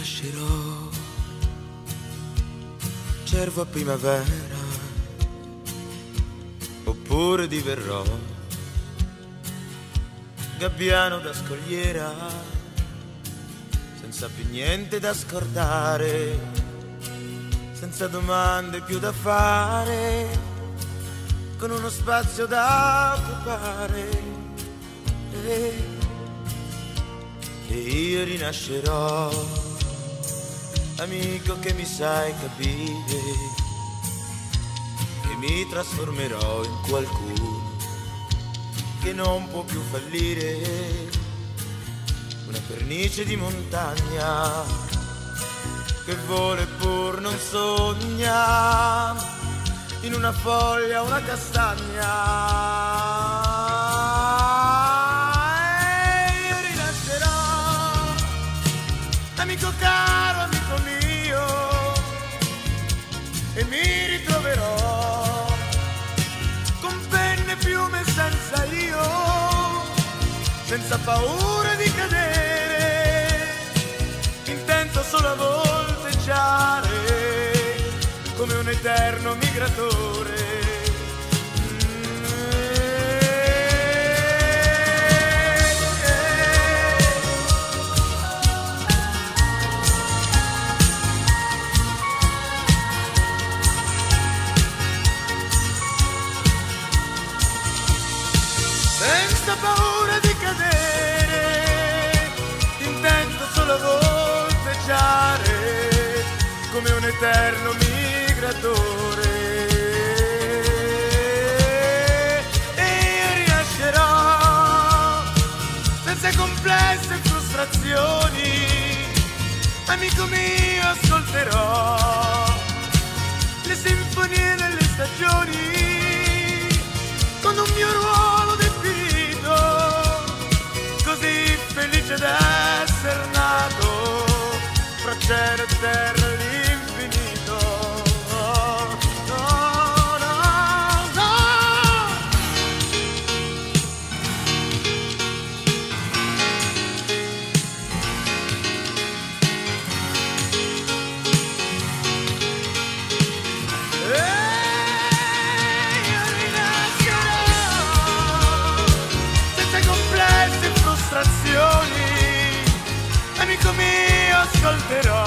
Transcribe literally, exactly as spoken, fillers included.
rinascerò, cervo a primavera, oppure diverrò gabbiano da scogliera, senza più niente da scordare, senza domande più da fare, con uno spazio da occupare. E, e io rinascerò, amico che mi sai capire, e mi trasformerò in qualcuno che non può più fallire, una pernice di montagna che vola pur non sogna, in una foglia una castagna. E io rinascerò, amico caro, amico mio, e mi ritroverò con penne, piume, senza io, senza paura di cadere, intento solo a volteggiare come un eterno migratore. Senza paura di cadere, intento solo volteggiare come un eterno migratore. E io rinascerò senza complesse frustrazioni, amico mio, ascolterò le sinfonie delle stagioni con un mio ruolo definito, così felice d'essere nato fra cielo e terra e l'infinito. Oh, no, no, no. Amico mio, ascolterò